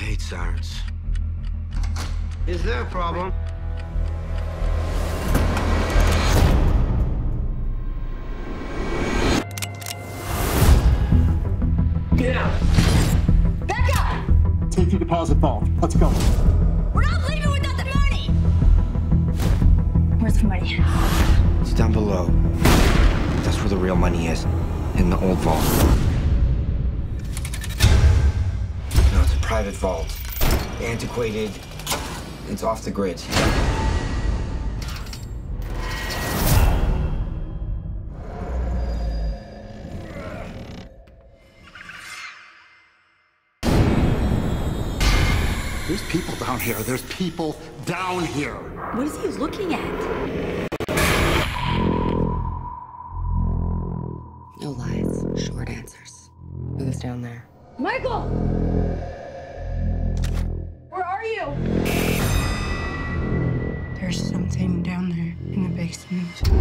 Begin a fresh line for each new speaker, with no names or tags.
hate sirens.
Is there a problem?
Get out!
Back up!
Take your deposit vault. Let's go.
We're not leaving without the money! Where's the money?
It's down below. That's where the real money is. In the old vault. No, it's a private vault. Antiquated. It's off the grid.
There's people down here. There's people down here.
What is he looking at?
No lies, short answers. Who's down there?
Michael! Where are you?
There's something down there in the basement.